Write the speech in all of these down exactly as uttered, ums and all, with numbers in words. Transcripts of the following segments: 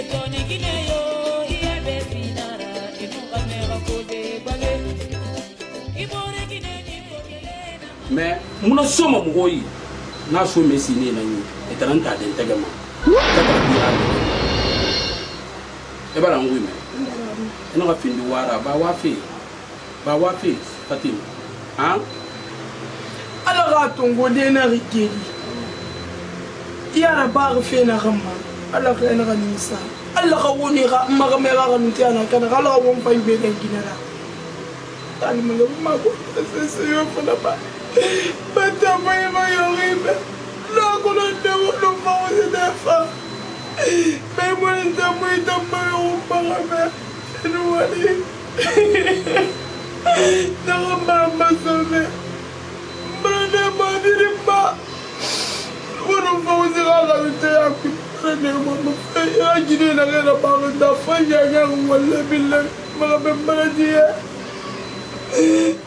Mais muna soma mugoyi na so mesi ne nan yi etaranta den tegema kata biya e bala ngui me eno ka findu wara ba wafi ba wafi fatim ha ala ga tongo de na rikiri ya ba ga fe na gamma ala ga na ga nisa ala ga woni ga ma ga me ga ga ntiana kana ga la won fa ibe den kinara tani mo ma ko se se yo fa na ba Bata mai mai horrible. La colonne de l'homme c'est des femmes. Mais moi je t'ai mis dans ma roue par la mer. C'est nous aller. Non, maman sauvé. Maman m'a dit pas. On nous va aussi rajouter un peu. Prenez-moi mon frère. Il a dit qu'il n'avait pas parlé d'enfant. Il y a un gars qui m'a dit. Je me rappelle pas dire.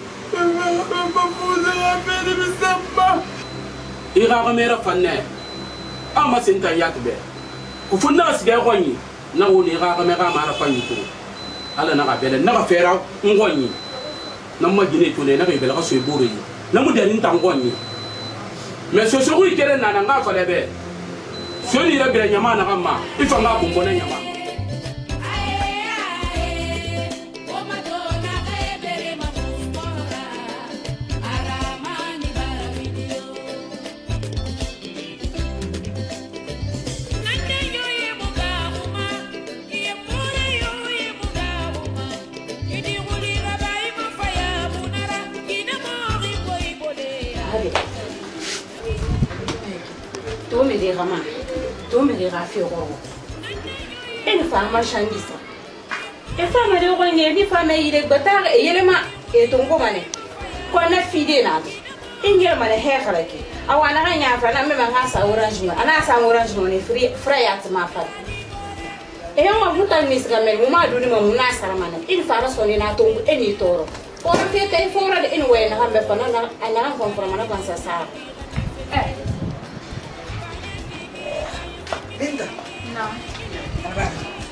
Ira ramera fanne ama senta yakbe ku funna siga gonyi na woni ira ramera mara fanyi ko ala na ga bele na ga fera ngonyi na ma gine to ne na ga bele ga so ebore yi na mu dani tan gonyi mais so so ku ikere na na nga fa lebe so ni ra bele nyama na ga ma ifa nga bombo na nyama Rama, tu me diras fille roro. Et une femme marchandise. Et femme de rogner, ni femme il est bâtard et yelema et ton gomane. Qu'on a fidé là. Il y a mal à hair avec. I want to hang out and I'm a house orange. And I saw orange money free free at my father. Et on va vous tell Miss Gamel, Mama do the Munasaraman. Il faras on in a tongue any toro. Or a pay for it anyway and have a banana and I'm from from another Sasa. Linda? No. Alright.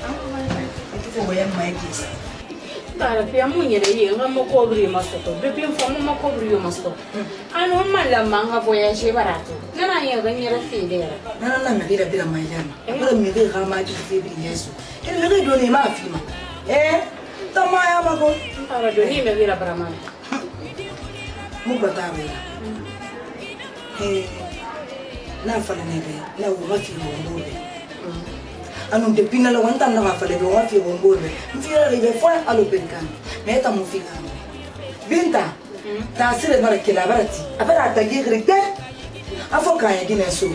Ito po yan may kisa. Para pia munye de ye ngamo kobri masto. Bepin fomo ma kobri yo masto. Ano mala manga voyage barato. Nana ye ganyera fidera. Nana na me dira dira may yan. Para me dira kama ji fibri Yesu. Ele me do ni ma afima. Eh? Tama ya mago. Para do ni me dira bramana. Mu batawe. Eh. Na fala nebe na wafi ngombe anu de pina la wanta na fala be wafi ngombe mfira ribe fo alo penkan meta mufika binta ta sire mara kila barati abara ta gigre afo kan yagine so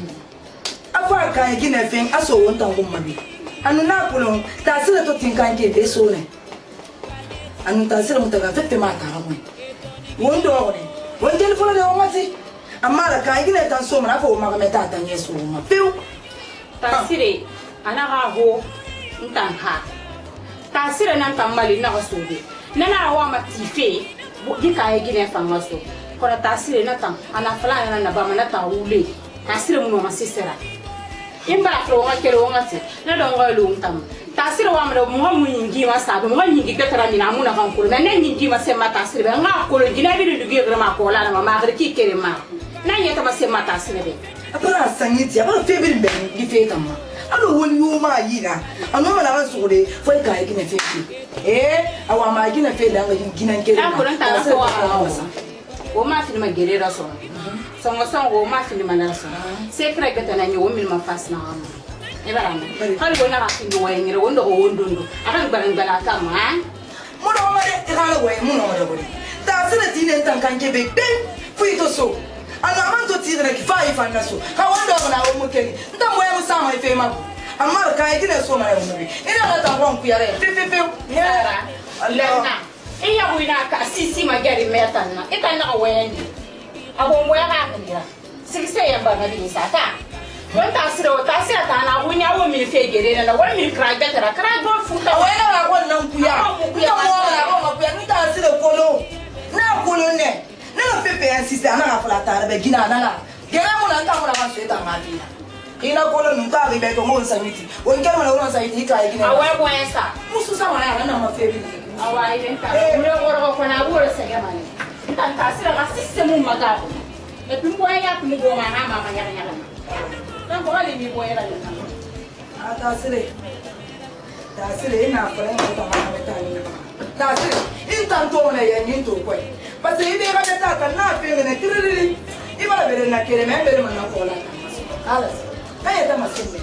afo kan yagine fen aso wonta ngomma bi anu na pulo ta sire to tinkan ke be so ne anu ta sire mutaga fete mata ramwe wondo ngone won telefono de omati amara ka igine tan so mana fo ma meta tan yesu ma piu tasire ana ga ho ntan ha tasire nan tamali na ga sobe nana wa ma tife di ka igine fa ngaso ko tasire na tan ana fala na na ba mana ta ule tasire mu ma sisera imba fro wa kero ngati na do ngalo ntam tasire wa mra mo mu yingi ma sabe mo yingi ka tara mina mu na kan ko na yingi ma se ma tasire ba nga ko jina bi du gi ma ko la ma ma ki kere ma na yeta ma se mata sinebe apara sanyiti apara febiri ben gi feta ma alo woni yo ma yira ano ma na so de foi ka gi na fefi eh awa ma gi na fe da ngi gi na kere na ko ta ko wa o ma fi ma gerera so so mo so o ma fi ma na so se kra ga ta na nyo mi ma fas na ma e bara na hal go na ka fi wo yengere wondo o wondondo akan baran bala ka ma mo do ma de ka lo we mo no do ta sele ti ne tan kan ke be ben fu to so ana manto tire ki fa ifa naso ka wanda na wo mukeni nta mo ya musama ife ma amma ka yi ne so ma ya muri ina na ta ron ku yare fe fe fe yara Allah iya buina ka sisi ma gari meta na ita na wendi abo mo ya ka ndira sikise ya ba na bi sata wanta sira wata sira ta na wunya wo mi fe gere na wo mi kra betara kra go futa wo na na ko nan ku ya ku ya mo na ko ma ku ya nta sira ko no na ko no ne na pepe insiste ana ka fala ta be gina na na gera mo na nta mo na ka so eta ma bi ina kola nuta ribe ko mon saniti won kema na won saniti ka igina awa ko esa musu sama na na ma febi awa ile nta ule woro ko na woro se gama ni nta ta sira ka system maga e pimbo ya pimbo go ma na ma ma ya ya na ko ali mi bo era ni ata sire ta sire ina fara ko ta ma meta ni ta sire intanto na ya ni to ko parce que ide ga ta ka na fe ne tiriri ibara bere na kere me bere ma na ko la ala kaya ta masinne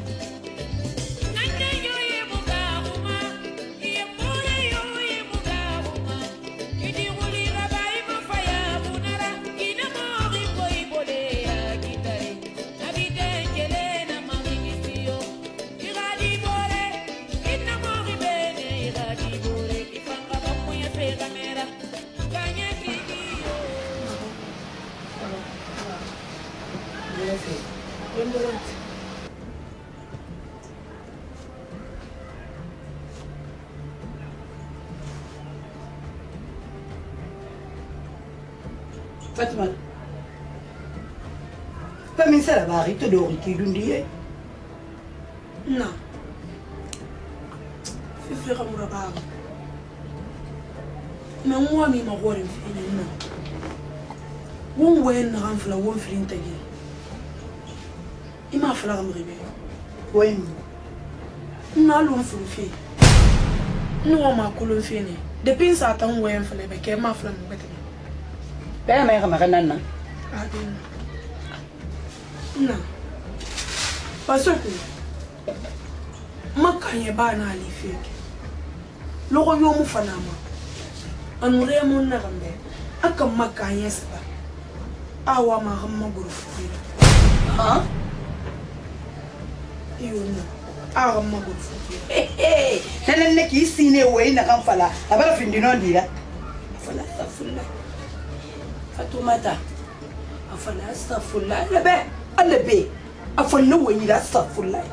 Fatima, pas mais ça va arrêter de rire d'une dié. Non. Fais faire mon rapport. Mais moi, je m'en vais faire non. On va en renfler, on va faire une taille. Il m'a fallu me réveiller. Oui. Non, on fait. Nous, on m'a collé fini. Depuis ça, on va en faire, mais qu'elle m'a fallu me mettre. Ben, mais comment on a non? Ah non. Parce que ma kanye ba na ali fake. Loko yo mu fana ma. Anure mo na gambe. Aka ma kanye saba. Awa ma gamma guru fukira. Hein? Iyo na. Awa ma guru fukira. Eh eh. Nana ne ki sine we na kan fala. Abara findi non dira. Fala astaghfirullah. Fatumata. Afala astaghfirullah. Lebe. Alebe. Afala we ni astaghfirullah.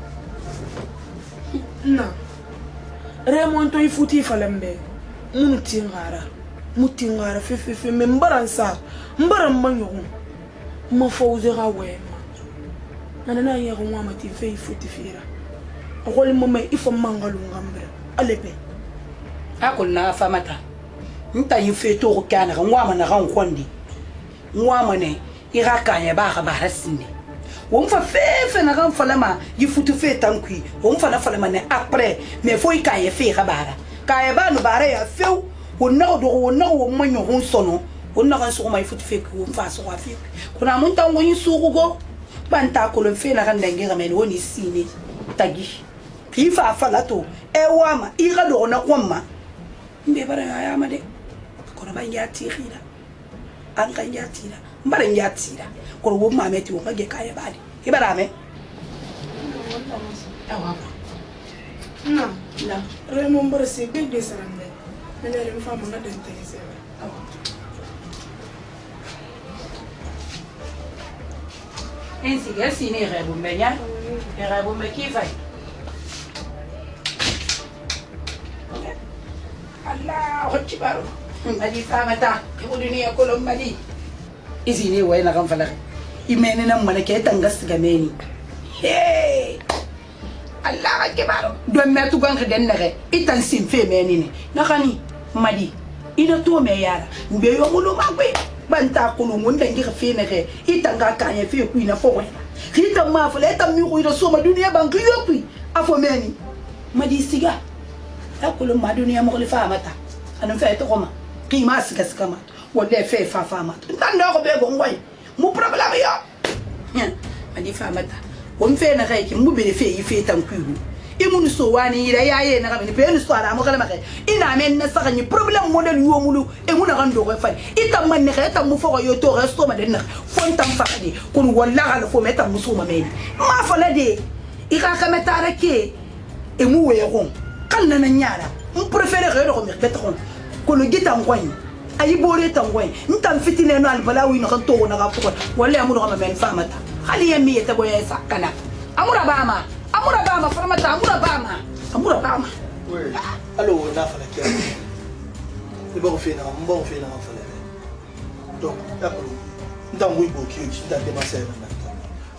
Non. Raymond to ifuti falambe. Munu tingara. Mutingara fe fe fe me mbaransa. Mbaran manyo. Ma fawzera we. Nana na yero wa mati fe ifuti fira. Role mama ifo mangalu ngambra. Alebe. Akol na famata. Nta yife to kana ngwa mana ran kondi. Ngwa mana ira kanya ba ga ba rasinde. On fa fe na kan falama yifutu fe tankui on fa na falama ne après mais faut y kaye fe rabara kaye ba no bare ya feu on na do on na o manyo hon sono on na kan so ma yifutu fe ko on fa so wa fe kuna mun tan woni suku go banta ko le fe na kan dengira men woni sine tagi ki fa falato e wama ira do na kwamma mbe bara ya ma de ko na ba ya tira an kan ya tira mbara ya tira ko wo mameti wo kage kaye badi ibarame awa non la Raymond barse be de sarambe nana re fama na den tay sebe awa ensi gasi ne rebo mbenya rebo mekifai Allah akbar mali famata yuduni yakulum mali izini wayna kan falak imene nan mana ke tangas gameni hey Allah akbar don me tu ganka den nare itan sim fe meni ne nakani madi ina to me yara mbe yo mulu magwe banta kulu mun dan gi fe ne ke itanga kanye fe ku ina fo wena hitam ma fale tam mi ku ina so ma duniya ban ku yopi afo meni madi siga akulu ma duniya mo khalifa mata anan fe to koma qima siga skama wala fe fa fa mata tan do ko be go ngoy mu problème yo madi fa mata won fe na kai ki mu be fe yi fe tan ku imunu so wani ira yaye na kamini pe ni so ara mo kala make ina men na saka ni problème model yo mulu e mu na gando ko fa ita man ne khata mu fo yo to resto ma den na fon tam fa di kun wallahi la fo meta musuma men ma fa la de ika ka meta rake e mu we ron kan na nyara mu préférer re ko mi beton ko no gita ngwani ayi bore tangwani ntam fitine no albalawi no kan to na ga ko wallahi mu no ma men fa mata khali yemi ta boye sakana amura bama amura bama farmata amura bama amura bama oui allo na fala kia ni bon fina bon fina fala donc d'accord ndam wi bo ki nda de ma se na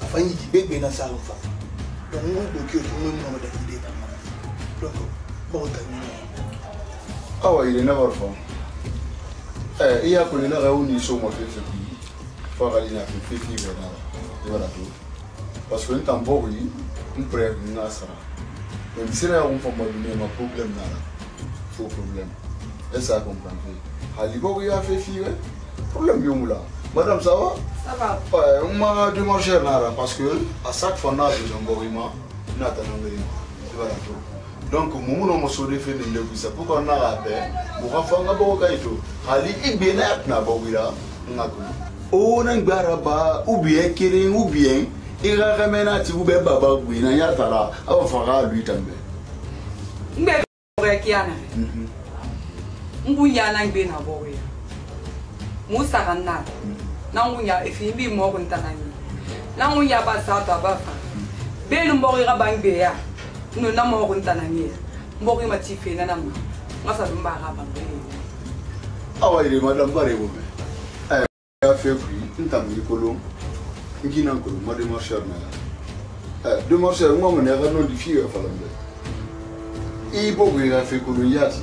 famille qui bébé dans sa femme. Donc, on peut que tout le monde ait des idées. Donc, bon, ah ouais, il est never fun. Eh, il y a qu'on est là où nous sommes en fait, faut aller là, fait vivre là, voilà tout. Parce que nous t'en bon oui, on prend une asara. Mais si là on fait mal, on a un problème là, faux problème. Et ça comprend. Halibo oui a fait vivre, problème bien là. Madame ça va? Ça va. Ouais, on m'a demandé là parce que à chaque fois on a besoin de moi, on attend un peu, voilà tout. Donc, nous avons fait des choses pour qu'on ait rappel. Nous avons fait des choses. Ali ibena na bawira ngako. O na ngbaraba ou bien kirin ou bien ira ramena ti ube baba gwina ya tara aw fara lui tambe. Ngbe re kiana. Mhm. Ngunya na ngbe na bawira. Musa kanna. Na ngunya efimbi mo kuntanani. Na ngunya ba sa ta ba fa. Belu mo ira bangbe ya. Nous n'avons pas de temps à faire. Nous n'avons pas de temps à faire. Nous n'avons pas de temps à faire. Ah oui, madame, pas de problème. Eh, a fait prix, nous avons dit que nous avons dit que nous avons Eh, deux marcheurs, moi, on est vraiment difficile à faire. Il faut que nous fait que nous avons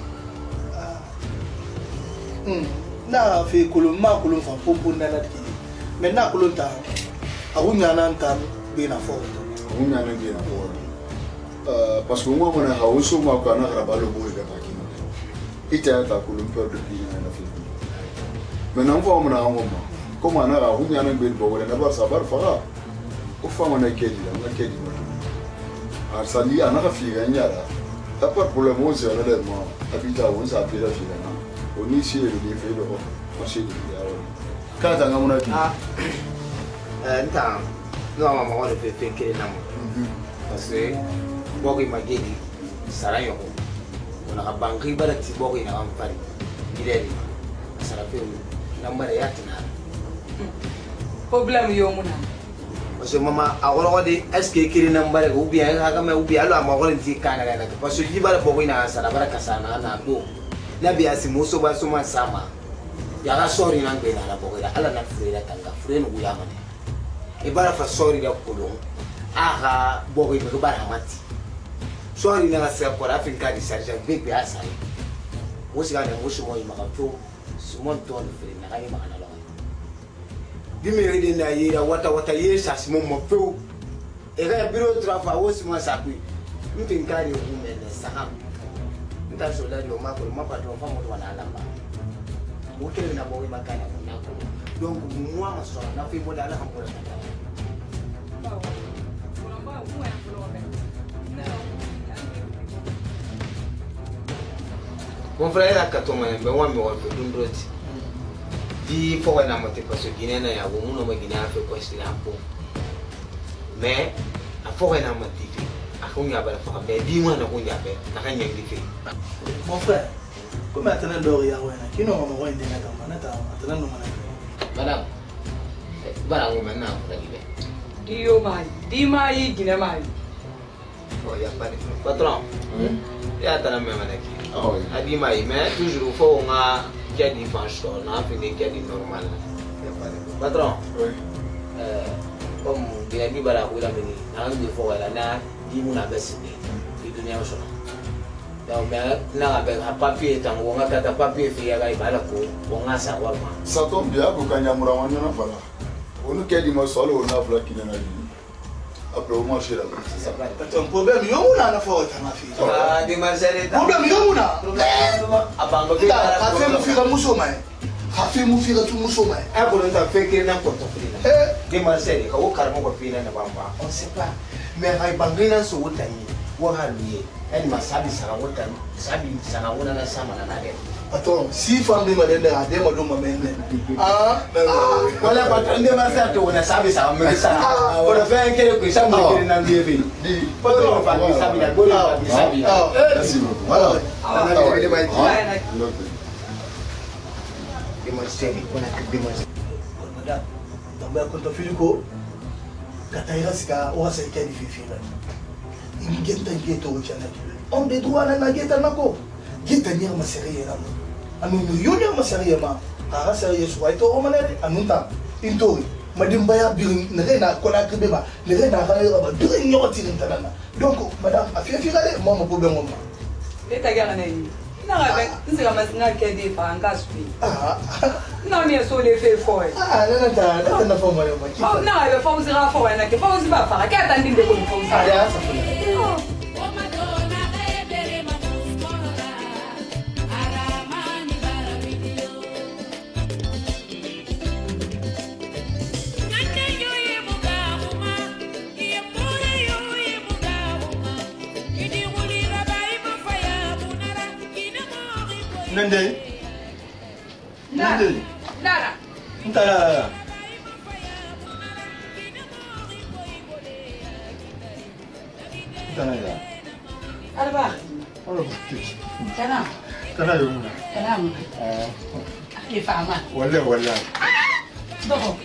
Hmm, na fait que nous avons fait pour pour nous aider. Maintenant que nous avons, avant nous avons bien à faire. Nous avons bien à faire. Parce que moi, je suis un peu de temps à faire le boulot de la Pakistan. Il y a un peu de pays dans la Philippine. Maintenant, on va voir comment on a fait un peu de boulot de la Pakistan. On va faire un peu de boulot. Alors, ça dit, on a fait un peu de boulot. Pas de problème, on s'est rendu à l'habitat, on s'est appelé la Philippine. On est ici, on est fait le marché de l'Iao. Quand on a dit, ah, nous avons fait quelque chose. Parce que bogi mageni sarayo on a banki barati bogi na ampari gideli sarafe number ya tina problème yo muna parce que mama aworo wadi est-ce que kiri number ou bien ha kama ou bien alo amagoro ndi kana kana parce que dibara bogi na sara baraka sana na do na biya si muso ba suma sama ya ga sorry na ngbe na bogi ala na frère tanga frère no ya mane e bara fa sorry ya kulo aha bogi me bara hamati sorry na se ko ra fin ka di sarja big ya sai wosi ga ne wosi mo yima ka to simon to no fe na ga yima kana lo di me ri na yira wata wata yesa simon mo fe e ga biro trafa wosi mo sa ku mtin ka ri ku me ne saham nta so la lo ma ko ma pa to fa mo to na lamba mo ke na bo ma kana ko na ko donc moi ma so na fi mo da ala ko na mon frère a quatre mois, mais moi, je suis un peu di faut que nous parce que Guinée n'a pas de monde, Guinée a fait quoi c'est un peu. Mais à faut que nous motive. À qu'on y a pas de faire, mais dis-moi nous qu'on y a pas, n'a rien de fait. Mon frère, comment attendre d'oria ouais, qui nous on va aider na kama na ta attendre nous mana. Madame, bara on maintenant pour arriver. Dio mai, di mai Guinée mai. Oh, y a pas de patron. Il y a tant même avec. ah oui. Adi mai, mais toujours faut on a qu'il y a des fanchons, on a fait des qu'il y a des normal. Patron. Oui. Euh, comme bien dit bara ou la mini, on a des fois là na di mon abaisse ni, di dunia machin. Donc mais na avec un papier tant on a quatre papiers fait ya gai bala ko, on a savoir moi. Ça tombe bien pour quand Yamura on a voilà. On nous dit moi solo on a voilà qui n'a après au marché là. C'est ça. T'as un problème, yo muna na fo ta na fi. Ah, di Marseille. Problème yo muna. Abango ke Ta ka fe mu fira muso mai. Ka fe mu fira tu muso mai. a ko ta fe ke na ko to Eh, di Marseille ka wo karmo ko fina na bamba. On sait pas. Mais ay bangina so wotani, wo haluye. En masabi sara wotan, sabi sara wona na sama na nade. attends, si femme de madame a des mots de mamene. Ah, Wala patron de Marseille to wona sabi sara me sara. O le fe ke ko sabi ke na ndiye. Di Patron fa di sabi na go na di sabi. merci beaucoup. Voilà. Ah, de mai. Donc, Di Marseille, wona ke di Marseille. madame, donc ya konta filiko. Kataira sika o sa ikadi fifira. Ingenta ngeto chana. On de droit na ngeta nako. Geta ni ma sérieux na. Anu no yonya ma sérieux ma. Ara sérieux so ito o manere anunta. Intori. madame baya birin ne na ko la kebe ba ne na ka ba birin yo tirin tanana donc madame a fi fi gale mo mo problème mo e ta ga na yi na ga ben nse ga masina ke di fa anga sui ah na mi so le fe fo ah na na ta na fo mo yo ki na ga fa uzi ga fo na ke fa uzi ba fa ka ta ndinde ko fo uzi ah ya sa fa Nende Nende Nara Ntara Ntara ya Arba Alo Kana Kana yo muna Kana mu ah ke fama wala wala Doko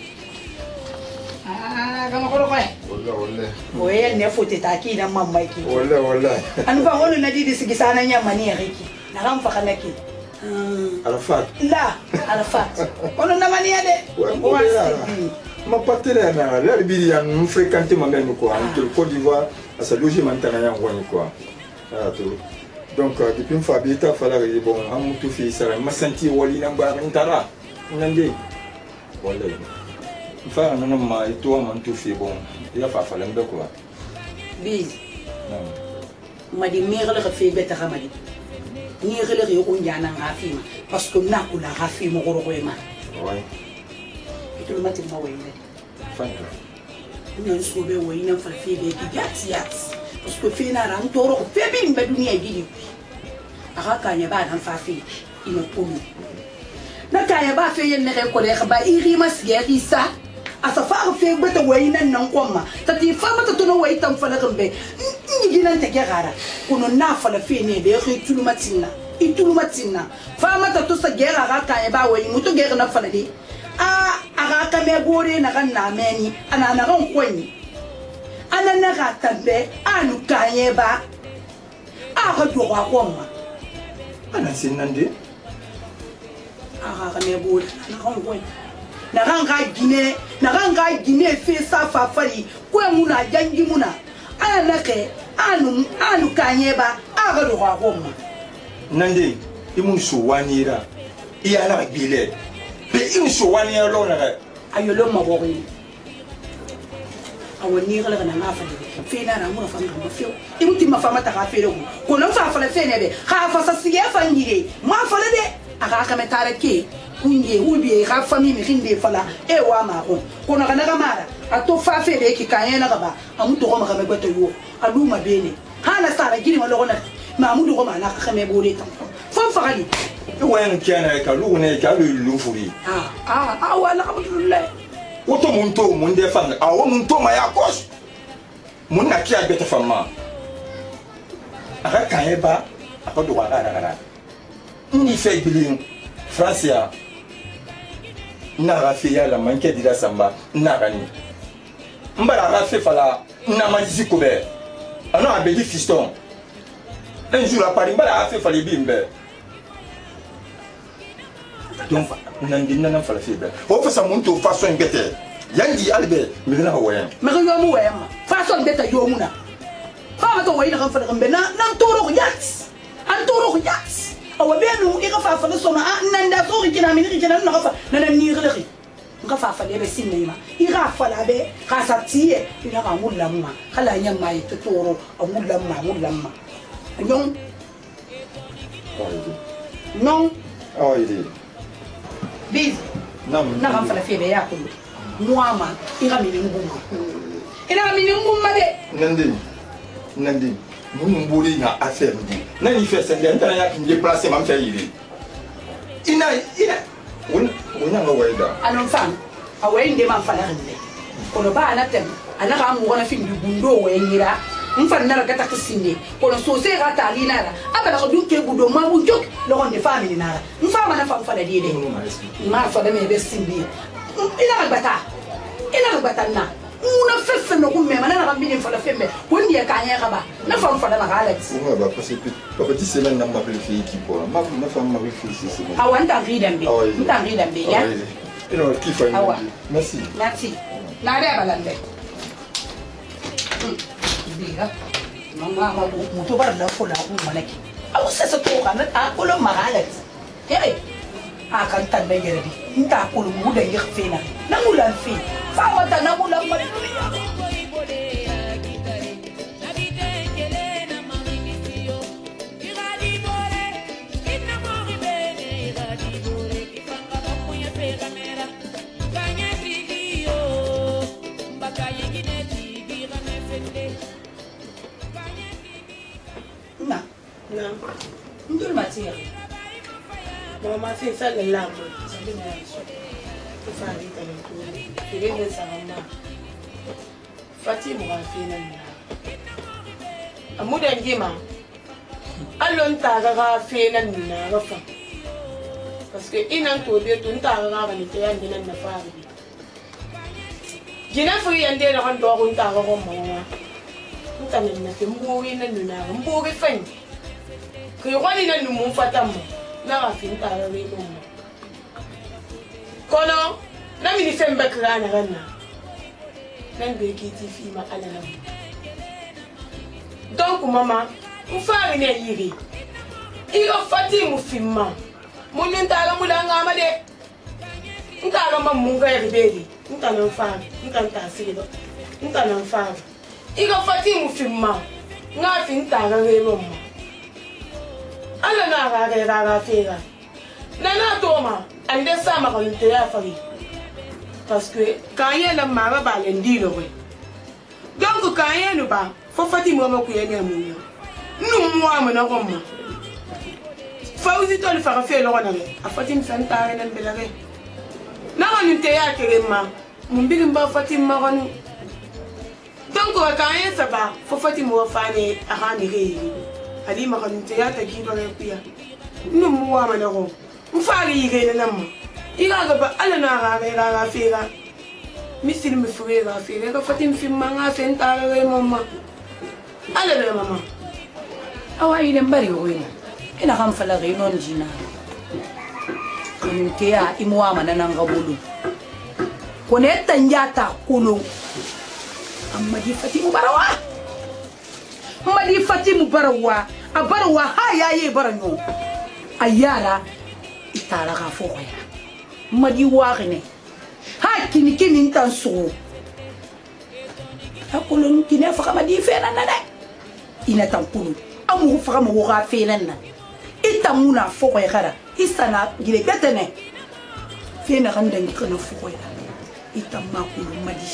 Ah kama koro kwa wala wala oye ne fote ta ki na mamma ki wala wala an ba wonu na didi sigi sana nyamma ni riki na ram fa kana ki Arafat la Arafat ono na mani ade ma partenaire na la bidi ya nous fréquenter ma même quoi en Côte d'Ivoire à sa loger maintenant ya ngoni quoi ah tout donc depuis une fois bita fala bon am tout fi sara ma senti wali na ba ntara nande wallahi fa na ma ito ma tout fi bon ya fa fala mbe quoi bi ma di mère le fait beta kamadi ni gele re ko njana ngafima parce que na kula ngafima go go ema ouais ito le matin ma wayne fanga ni so be wayne fa fi be ki yat yat parce que fi na ran toro ko fe bi mbe dunia gidi aka kanya ba nan fa fi ina komi na kanya ba fe yen ne ko le ba iri masge isa asa fa fe beta wayne nan kwamma tati fa mata to no way tan fa la gambe ni ginan ta gara kuno na fa la fe ne be ri tulu matina itulu matina fa mata to sa gera ga kanya ba way mutu gera na fa la de a aga ka me gore na kan na meni ana na kan kwani ana na ga tambe anu kanye ba a ga do ga kwamma ana sinande aga ka me gore na kan kwani na kan ga gine na kan ga gine fe sa fa fari ko muna jangi muna ana na ke anu anu kanye ba a ga do ga kwamma nande imu suwanira iya la bile be imu suwanira lo na ayo lo ma bori awoni gala kana na fa fe na na mo fa ngamba fe imu ti ma fa mata ka fe ko ko no fa fa le fe ne be ha fa sa siye fa ngire ma fa le de aka ka metare ke kunye ubi ka fa mi mi khinde fa la e wa ma ko ko na kana ka mara ato fa fe be ki kanye na ka ba amu to ko ma ka me gbeto yo alu ma bene ha na sa ba giri ma lo na ma amu do ko ma na ka me bori tan fa fa gali wen kiana ka lu ne ka lu lu furi ah ah ah wala alhamdulillah woto mun to mun de fanga a wo mun to ma ya kos mun na kiya beta fama aka kanye ba aka do wala na na ni fe bilin francia na ra fe ya la manke dira samba na gani mbara ra fe fala na manzi ko be ana abedi fiston un jour à Paris mbara ra fe fala bimbe donc nandi nana fala fi be o fa sa mun to façon bete yangi albe mi na wayen ma ga yomu wayen ma façon bete yomuna fa ma to wayna kan fala gambe na nan toro yat an toro yat awa be no i ga fa fala so na nan da so kina mi ni kina na fa na nan ni gele nga fa fala be sinne ma i ga fala be ka sa tiye ina ga mulamma kala nyamma yi to toro mulamma mulamma non non oh il Biz, na kan fala febe ya kulu muama ira mini ngumma ira mini ngumma de nandi nandi mun mburi na affaire ndi na ni fait sende ntana ya kin déplacer mam fait yiri ina ina won wona nga wayda anon fan awai inde man fala hande kono ba na tem ana ga mu wona fin du bundo wayira mfan na ga takisinde kono so se ga tali nara abala ko duke budo ma bu jok lo on de family nara mfa ma na fa fala de de ma fala me be sindi ina ga bata ina ga bata na una fefe no ko me ma na ga mbini fala fembe wondi ya kanya ga ba na fa fala na ga alex on va passer pas petit semaine na ma belle fille qui pour ma ma femme ma belle fille c'est awanta ridambe nta ridambe ya ino kifa Awa. merci Merci. Na dai balande. Biga. Mama ma mutu bar da kula ku malaki. Awu sai to kana ta kula magalat. Hey. Akan tan bai garbi. Inta kulu mu da yixfina. Na mulan fi. Fa wata na mulan ma. Ndul matière. Mama fait ça le lame. Ça lui met un choc. Il faut aller dans le tour. Il vient de sa maman. Fatih m'a fait nan. Amuda ngima. Allon tagara fait nan na rafa. Parce que inan to de tun tagara ba ni te yan dinan na fari. Gina furi yan de na kan do kun tagara ko mama. Mutanen na ke mbuwi nan na mbuwi fan. Que wani na numu fatamu na rafin tarare mu kono na mi ni fembe krana ranna nan be kiti fi ma alana donc mama u fari ne yiri iro fatimu fimma mun ntala mulanga ma de ntala ma munga yibedi ntala fari ntanta sido ntala fari iro fatimu fimma nga fin tarare mu ala na ga ga ga ga fera na na toma ande sama ko te ya fari parce que quand il na mara ba lendi lo we donc quand il no ba fo fati mo ma ku ye ne mu yo nu mu ama na ko ma fawzi to le fara fe lo na le afati mi santa na mbelare na ko ni te ya kere ma mu bi mba fati ma ko ni donc quand il sa ba fo fati mo fa ne a ha ni re Halima kan tiyata giba ga kuya num muwa mana ko mfari yige na namma iga ga ba ala na ga ga ga fira misil mi fure ga fira ga fatim fi manga fen tara ga mama ala da mama Awa ile mbari oyin. Ina kan fala ga non jina. Kun ke ya imuwa mana nan ga bulu. Ko ne tanjata kulo. Amma di fatimu barawa. Madi fatimu barawa. A barawa ha yayi baranyo. Ayara itara ga fo ya. Madi wagne. Ha kini kini tan so. Akulu kini fa kama di fena na dai. Ina tan kulu. Amu fa kama wo ga fena na. Ita muna fo ya kara. Isana gile betene. Fena kan dan kana fo ya. Ita makulu madi.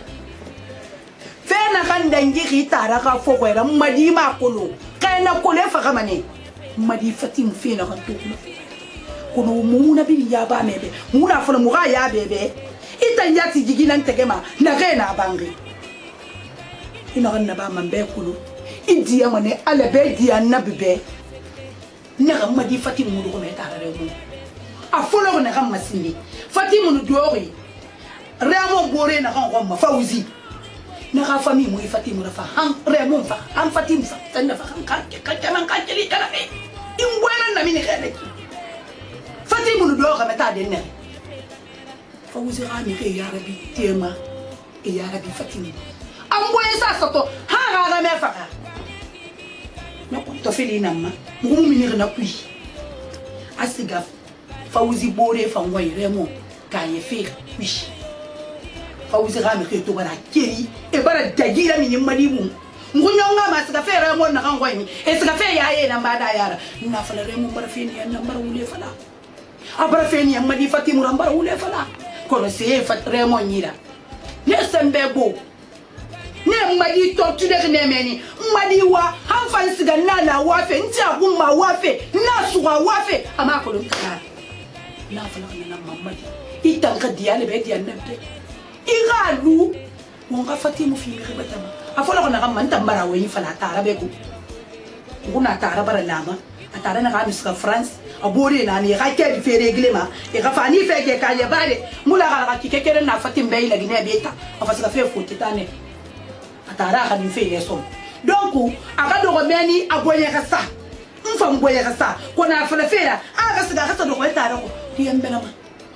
Fena kan dan gi itara ga fo ya madi makulu. Kaina kule fa kama ne. Madi fatim fena kan to kulu. Kuno muna bi ya ba mebe. Muna fo mu ga ya bebe. Ita nyati jigina ntegema na gena bangi. Ina kan na ba mambe kulu. Idiya mane ala be diya nabibe. Nega madi fatimu mu ko meta re mu. A folo na kam masindi. Fatimu nu dori. Remo bore na kan ko ma fauzi. Na ka fami mu fatimu rafa han remo fa han fatimu fa tan fa kan ka ka kan ka jeli kana be. In buena na mini khale. Fatimu nu dori meta de ne. Fauzi rami ke ya rabi tema. E ya rabi fatimu. Amboye sa soto ha ga ga me fa. Na to fili namma mu minir na kui asiga fauzi bore fa ngoi remo ka ye fe kui fauzi ga me ke to bara keri e bara dagira mini madimu ngunyonga ma siga fe remo na kan ngoi e siga fe ya ye na mbada yara na fa remo bara fe ni na bara ule fala abara fe ni madi fatimu bara ule fala kono se fa remo nyira ne sembe bo ne madi to tude ne meni madi wa han fan siga nana wafe nti agumma wafe na suwa wafe ama ko dum kara na fala na mamadi itan ka diale be diane be igalu wonga fatimu fi mi batama afala ko na kam man tambara we fala tara be ko nguna tara bara lama atara na ka miska France abore na ni ka ke fi reglema e ka fani fe ke ka ye bare mula ka ki ke na fatim be ila gine be ta afasa fe fo titane atara ka ni fe yeso donc aka do meni aboye ka sa mfa mboye ka sa ko na fala fera aka siga ka sa do ko tara ko ti embela ma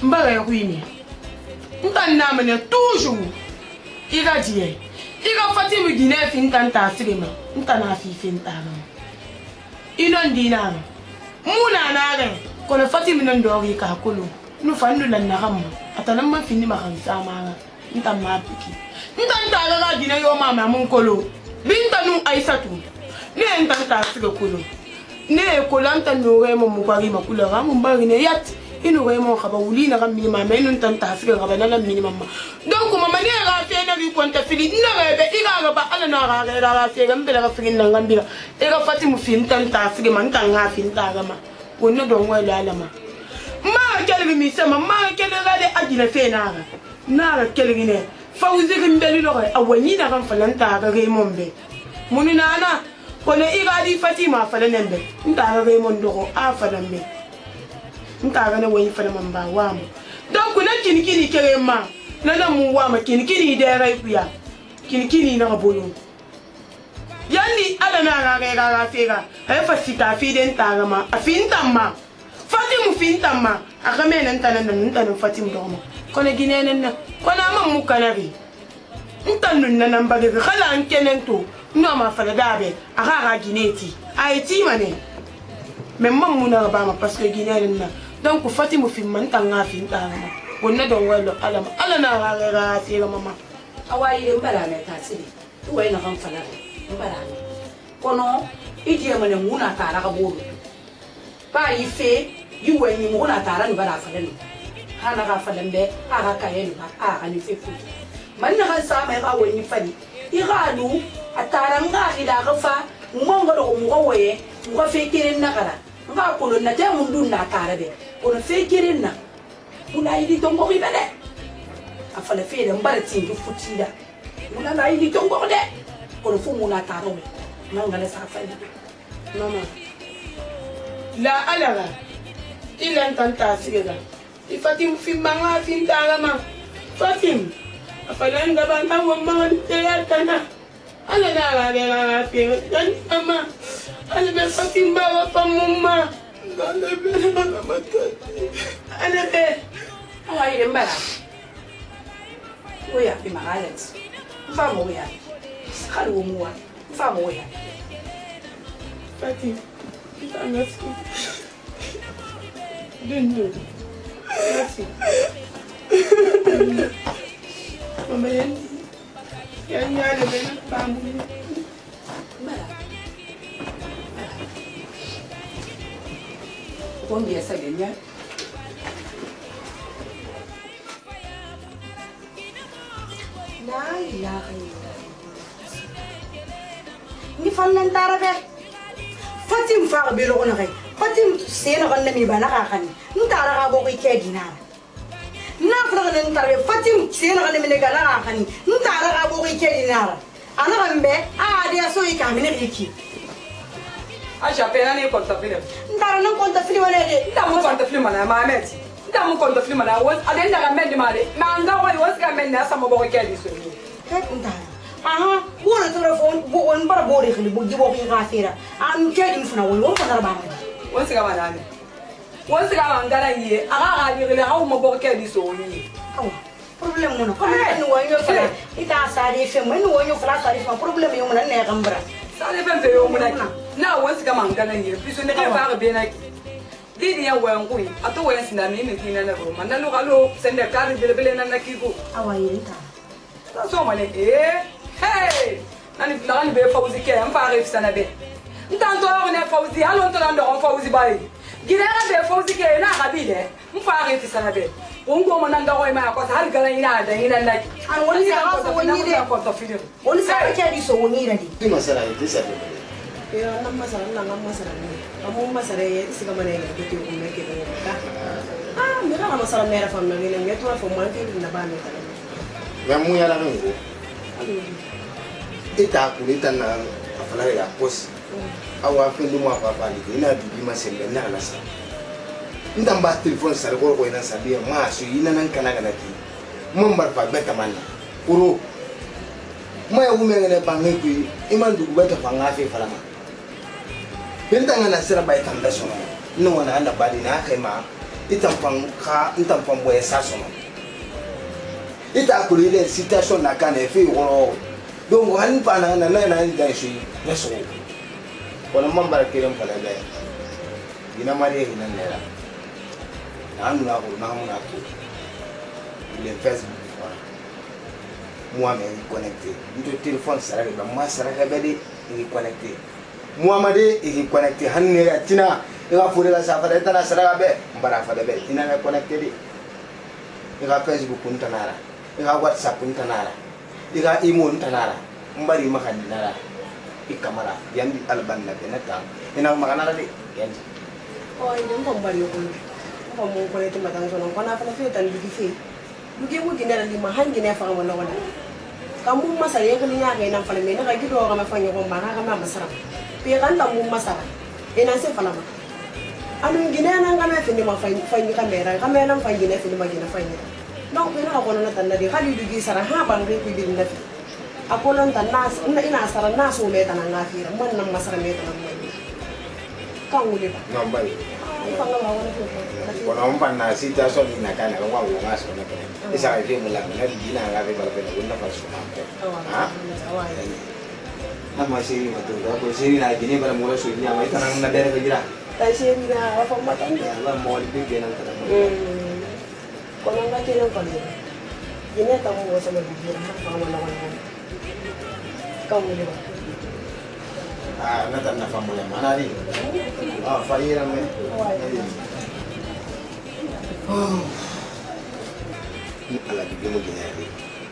mbara ruini ntan na mene toujours ira die ira Fatima gine fin tan ta sirima ntan na fi fin ta ma inon dina muna na re kono Fatima non do ri ka kulu nu fandu lan na hamma atanan ma finni ma kan sama ntan ma piki ntan ta ga gine yo mama mun kolo binta nu Aisatu ne ntan ta sire kulu ne ko lanta no re mo mu kwari makula ga mo mbari ne yat ino re mo khaba wuli na gammi ma me nun tan ta sire ga bana mi mama donc mama ne ga fe na ri konta fili na re be iga ga ba ala na ga ga ga fe ga mbele ga fili na ngambira e ga Fatima fin tan ta sire man tan ga fin ta ga ma wonno don wala ala ma ma kelgi mi sama ma kelgi ga de ajile fe na ga na ga kelgi ne fawzi ga mbeli lo ga awani na ga falanta ga re mo mbe munina na kono igadi Fatima fala nembe ntaga ga mon dogo a fala mbe ntaga na wayi fala mamba wamo donc na kinikini kere ma na na mu wama kinikini de rai kuya kinikini na boyo yandi ala na ga ga ga fega ay fasika fi den taga ma afinta ma Fatima finta ma aka me nan tanan nan tanan Fatima dogo kono ginenen na kono ma mu kanari ntanun na namba ga khala an kenen to no ma fala dabe aga ga gineti ay ti mané même mam muna ba ma parce que gineren na donc Fatima fi man tanga fi tanga wonna don walo alama ala na ga ga ti ga mama awai de mbara me ta sidi to wai na kan fala mbara me kono idi mané muna ta ra ga bolu ba yi fe yi wai ni muna ta ra ni bara fala ni hana ga fala mbe aga kayen ba aga ni fe fu man na ga sa mai ga wani fadi igadu ataranga ida gafa ngongo do ngo woye ngo fekirin na kara nga kono na te mundu na kara de kono fekirin na una idi tongo bi bele afale fe de mbara tingi futida una na idi tongo de kono fu muna kara we nanga le sa fali mama la alaga ilan tanta siga ifatim fi manga fin tanga ma Fatim afalan gaban ta mama te ya kana ala na ga ga ga pe dan mama ala be Fatim ba wa pa mama ala be ala mata ala be awai de mbara oya bi magalet fa mo ya khalu mo wa fa mo ya Fatim tanga si dundu merci mama yan yan ya le ben family mbara kon dia sa genya la ilaha illallah ni fannan tarabe Fatim fa be lo na kai Fatim sena kan mi bana ka kan ntara ka go ke dinara na fara kan ntara Fatim sena kan mi ne gala ka kan ntara ka go ke dinara ana kan be a dia so i ka mi ne ki Acha pena ni konta film ntara nan konta film wala de nda mu konta film na Mohamed nda mu konta film na won aden daga men di male ma nga wali won ga men na sama go ke di so ni ket ntara aha wala telefon bo won bara bo re khili bo jibo ki khafira am ke di funa won won ko darba won siga ma dani won siga ma ngara yi aga ga ni le hawo mo bo ke di so ni awa problem mo no ko ni won yo fala ita sa di fe mo ni won yo fala sa di fa problem yo mo na ne gambra sa le ben fe yo mo na ki na won siga ma ngara yi biso ne ka fa ga be na ki didi ya wen kui ato wen sinda mi mi kina na ro man na lo galo sende ka ri bele bele na na ki ko awa yi ta so ma le eh hey nani nani be fawzi ke am fa ref sana be ntanto on e fawzi alo ntanto ndo on fawzi bai gina be fawzi ke na kabile m fa ref sana be wongo mo nanga ko ma ko har gala ina da ina na an woni sa ko woni de ko to film woni sa ke di so woni da di ni masala ni tisa de ya nan masala nan nan masala ni amu masala ye siga mane ya ke ko me ke ko ka ah me na masala me ra fam na ni ne to fo man ke na ba me ta ya mu ya la ngo ita ku ita na afala ya pos awa fe ndu ma papa ni ina bibi ma sembe na na sa nda ba telephone sare ko ko ina sabia ma so ina nan kana kana ki mun bar fa beta man uro ma ya wume ngene bangi ku iman du beta fa ngafe fala ma benta ngana sira bai tan da so no wana anda badi na kai ma itam pang ka itam pang boye sasono ita ko ile situation na kana fi woro donc han pa na na na ni dai shi na so ko na mambara kiran fala da ina mari ina nera anu na ko na mu na to le Facebook moi mais connecté du téléphone ça arrive moi ça arrive il est connecté Muhammad il est connecté hanne ya tina ila fure la safara tana sara be mbara fa be tina na connecté di ila Facebook untanara ila WhatsApp untanara ila imo untanara mbari makani nara ikamara yandi albanna benata ina makana di yandi oh ini mbari ko ko mo ko leti matang sono ko na fa fe tan di fi dugi mu ginara li ma hangi ne fa wala wala kamu masara ya kali nya ga ina fa le me na ga gido ga ma fa nyo ko ma ga ma masara pe kan tamu masara ina se fa la ma anu gina na ga na fi ni ma fa fa ni kamera kamera fa gina fi ni ma gina fa ni donc pe na ko na tan na di khali dugi sara ha ban re ku bi na fi akolon tan nas ina ina sara naso me tan na fi ra mon na masara me tan na kan wuli ba nambari fa nga wa na fi ko na umpan na situation ni na kana wa wa ngas ko na ko isa ai fi mulang na di na ga fi bala pe na fa su ha ama siri matu ga ko siri na gini bala mura su ni ama tanang na dere gira ta siri na fa matan ya ba mo di bi nan tan ko na ga kino ko ni gini ta mo sa ma bi ra fa wala wala ka mo ni ba ah na tan na fa mo ya mana ni ah fa ira me oh ala di mo gina ni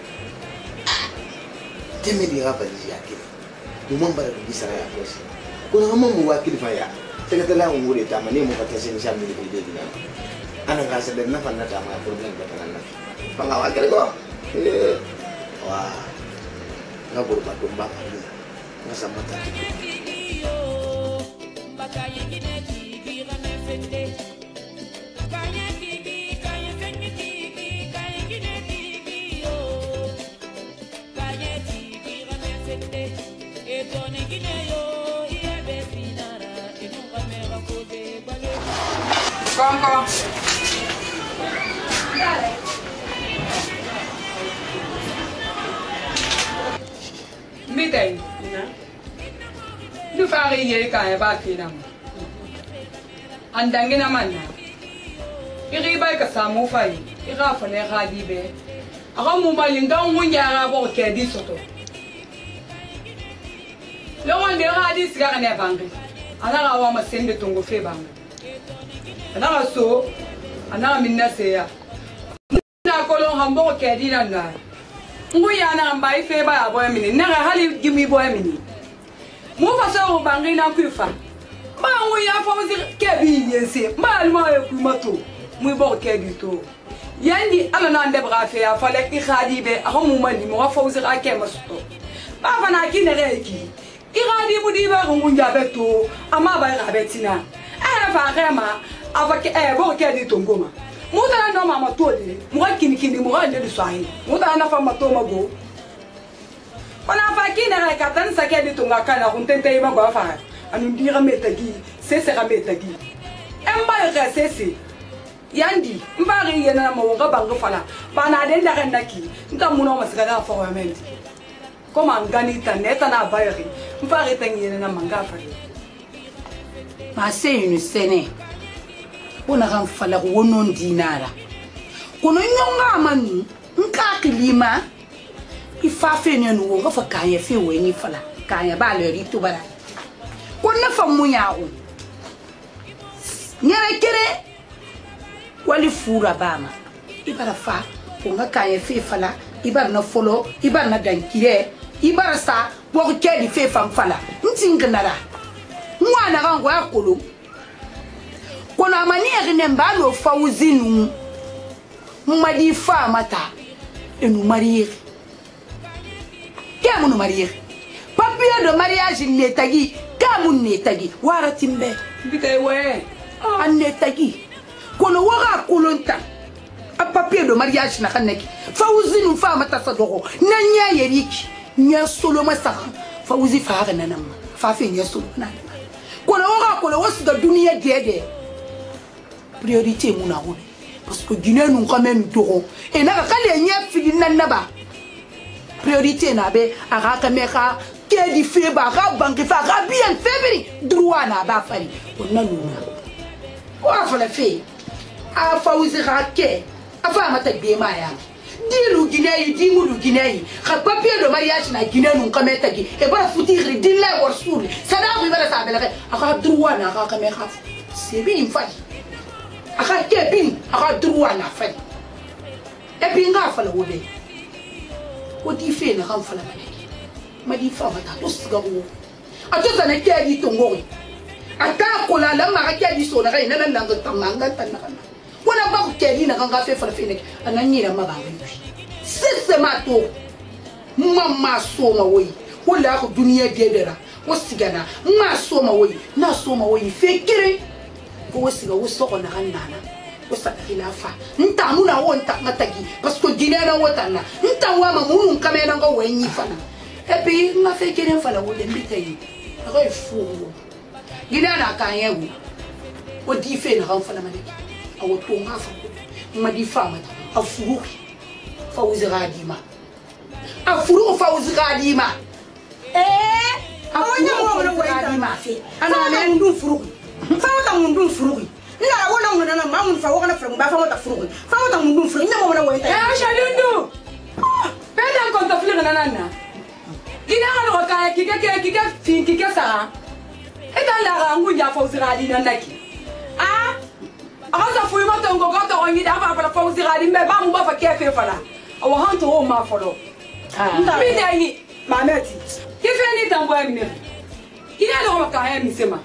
teme di ga ba di ya kini Umam bara di sana ya bos. Kuna ngomong mewakili faya. Tegakala ngure tama ni mo patese ni sami di di na. Ana ga sa na fa na tama problem ka tanan na. Pangawakil ko. Eh. Wah. Na buru pa tumba pa ni. Na sa mata. Bakaya gine ti bi ga na fende. Kanya ki bi kanya fende ki bi kanya gine ti bi yo. Kanya ti bi ga na fende. Come, come. Mbitay. Du fari ye ka ba kinam. Andange na manna. Iri ba ka samu fai. Ira fa ne gadi be. Aga mu malinga ngunya ga bo ke di soto. Lawan de gadi siga ne bangi. Ana ga wa ma sende tongo fe bangi. Ana ga so ana minna seya. Na kolon hambo ke di langa. Nguya na mbai fe ba boy mini. Na ga hali gimi boy mini. Mu fa so bangi na kufa. Ba nguya fa muzi ke bi yense. Ba alma e ku mato. Mu bo ke di to. Yandi ala na ande bra fe ya fa le ki khadi be a mu mani mo fa muzi ka ke masto. Ba fa na ki ne re ki. Iradi budi ba ngunja beto ama ba ga betina eh fa rema avec eh bo ke di tongoma muta no mama todi mo kini kini mo ande di swahi muta na fa mato mago ona fa kini ra ka tan sa ke di tonga kana kuntente ima go fa anu ndira metagi sese ga metagi emba ga sese yandi mba ri yena mo ga bango fala bana de nda naki ntamuno masika ga fa wa mendi Comme en Ganita, net en abayri, on va retenir un mangafari. Ma c'est une scène. On a renfalé au nom d'inara. Qu'on a un manu, un kakilima. Il faut faire une ouvrage pour qu'il y ait fait ou il faut là. Quand il y a pas le rito bara. Qu'on a fait mouillard. N'y a qu'elle. Wali fura bama. Il va la faire. Pour qu'il y ait fait fala. Il va na follow. Il va na dankire. Ibara sa bo ke di fe fam fala ntingnara mwa na rango akolo kona maniere ne mbalo fauzinu mmadi fa mata enu marier ke munu marier papier de mariage ne tagi ka mun ne tagi wara timbe Mbitay we an ne tagi kono wara kolonta a papier de mariage na kanaki fauzinu fa mata sa dogo nanya yeriki nya solo masaka fa uzi fa ga nanam fa fe nya solo na kona wora kona wasu da duniya dede priorité mon amour parce que Guinée nous quand même toro et na kale nya fili nan naba priorité na be aga kameka ke di fe ba ga banki fa ga bien febri droit na ba fali on na luna ko fa la fe a fa uzi ga ke a fa mata be ma ya dilu Guinée di mu Guinée ka papier de mariage na Guinée nous quand même tagi e ba futir di la war sur sada bu bala sa bela aga droit na ga kameka c'est bien fali aga ke bin aga droit na fali e bi nga fa la wobe ko di fe na kan fa la ma di fa mata to siga ko a to sana ke di tongori ata ko la la ma ke di so na ga ina nan nan ta manga tan na wala ba ko ke di na kan ga fe fa la fe ne anani na ma ba ga c'est ma to mama so ma woyi wala ko duniya de dera wo siga na ma so ma woyi na so ma woyi fe kire ko wo siga wo so ko na kan nana wo sa khilafa nta muna wo nta ngatagi parce que Guinée na wota na nta wa ma munu kamena ngo wenyi fana et puis nga fe kire fala wo le mbitayi aga ifu Guinée na ka yewu wo di fe na kan fala maleki awo to nga fa ma di fa mata afu fa uzradima afu fa uzradima eh awonya mo mo uzradima fe ana le ndu furu fa ta mundu furu na wona wona na mamun fa wona fra ba fa mota furu fa mota mundu furu nya mo na wona ya shalundu peda ko to fulu na nana ina ngalo ka kike kike kike fin kike sa eta la ga ngunya fa uzradi na naki ah aka fu mo to ngo to ongi da fa fa uzradi me ba mu ba fa kefe fa la awo hanto o ma folo ah mi de yi mameti kife ni tambo emine kina lo ma ka emi sema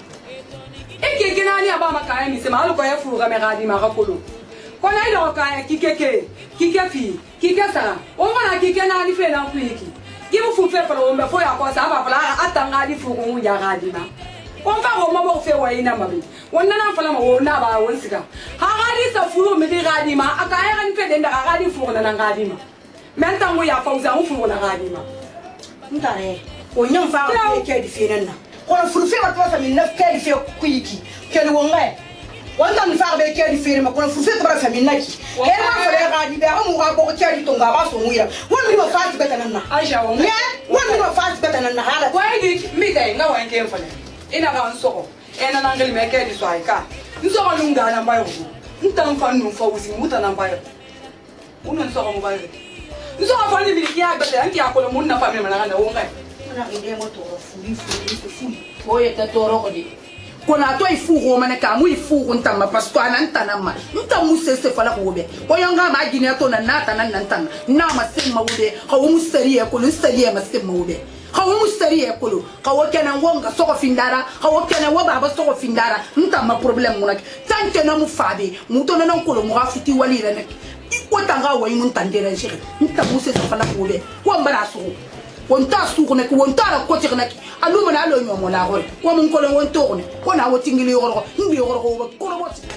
eke kenani aba makaya misema aluko ya furuga megadi makakolo kona ile okaya kikeke kikefi kikesa omana kikena ni fe na kuiki gimu fu fe pala ombe fo ya ko sa aba pala atanga di furuga mu ya gadi ma onfa ko mabo fe wa ina mabi wonna na fala ma wona ba wonsika ha gadi sa furu mi di gadi ma akaya kan fe den da gadi furuga na gadi ma menta mu ya fauza mu furuga na gadi ma ntare onyam fa ko ke di fe na kono furfe wa tofa min naf kali fe kuiki kele wonga wanda mi fa be kali fe ma kono furfe tabara fa min naki e ma fa le gadi be amu ga ko kali to nga ba so muira won mi ma fa ti beta nanna aisha won ne won mi ma fa ti beta nanna hala ko ai mi dai nga wan ke fa ne ina ga nsoko e na nangal me ke di so ai ka nsoko lunga na bayo ntan fa nu fa uzi muta na bayo uno nsoko mo bayo nsoko fa ni bi ya beta anki akolo mun na fa mi na na wonga na ide mo to furi furi furi oye ta toro ko di kona to ifu go mane ka mu ifu nta ma pasto ananta na ma nta mu se se fala ko be ko yanga ma gine to na nata nan nan tan na ma sim ma wude ka wo mustari e ko mustari e ma sim ma wude ka wo mustari e ko ka wo kenan wonga so ko findara ka wo kenan wo baba so ko findara nta ma problem mu nak tanke na mu fabe mu to na nan ko mu ga futi wali la nak ko tanga wo mun tandere shiri nta mu se se fala ko be ko mbara so wonta suku nek wonta la ko tek nek alu mana lo nyomo la hol ko mun ko lo wonto ko ne ko na wo tingili yo ko ngi yo ko ko ro bot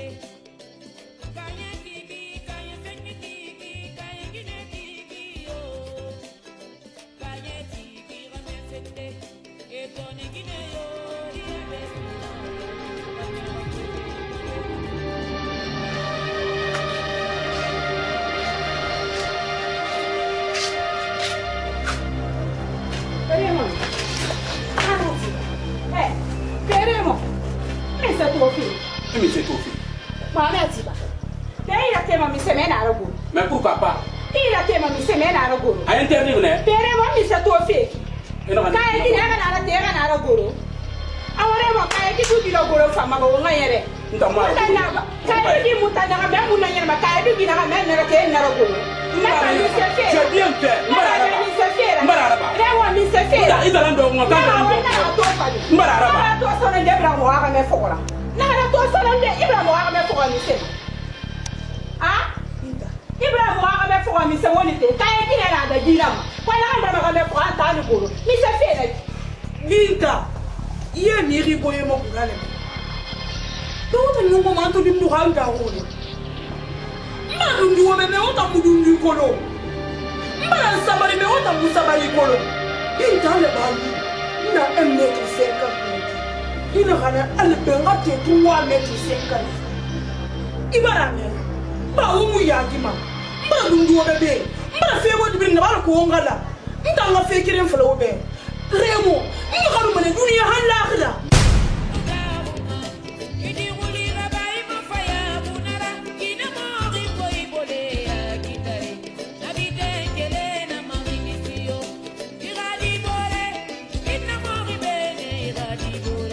Mi c'est tout fait. Maman ti ba. Dai la tema mi seme na rago. Mais pourquoi pas? Ti la tema mi seme na rago. A interdit ne? Pere mo mi c'est tout fait. Eno kan. Kai ki na na la tera na rago. Awore mo kai ki tu di rago fa ma go ngayere. Ndama. Kai ki muta na ba mu na nyere ma kai du gi na me na ke na rago. Ma mi c'est fait. C'est bien fait. Mbara mi c'est fait. Mbara ba. Rewo mi c'est fait. Ida ida lan do mo ta. Mbara ba. To so na debra mo ha me fokora. Na na to so na de Ibrahim mo ha me fokora mi se. Ah? Ibrahim mo ha me fokora mi se woni te. Kai ki na da gina ma. Kwa na ndra ma me fokora ta ni goro. Mi se fait na. Linda. Iye mi ri boye mo kugale. To to nyungo ma to dimdu hanga hone. Ma dundu wo me me ota mudundu kolo. Ma sabari me ota musabari kolo. Linda le bali. Na un mètre cinquante. Il y a un peu de trois mètres cinquante. ibara ne ba wo mu ya gima ba dundu wo be ba fe wo dibin na ba ko ngala nta nga fe kiren fala wo be remo mbaru mane duniya hal akhira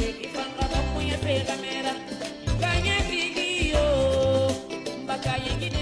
Kaya